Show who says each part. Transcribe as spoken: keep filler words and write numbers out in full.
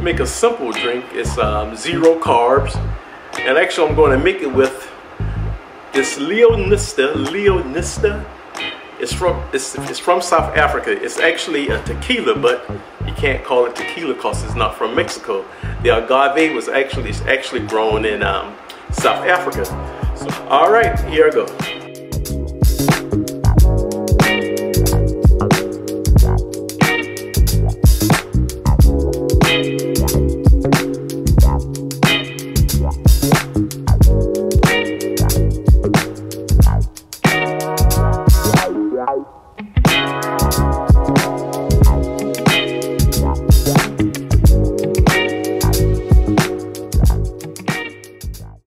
Speaker 1: make a simple drink. It's um, zero carbs, and actually I'm going to make it with this Leonista. Leonista. It's from it's, it's from South Africa. It's actually a tequila, but you can't call it tequila because it's not from Mexico. The agave was actually it's actually grown in um, South Africa. So, all right, here I go.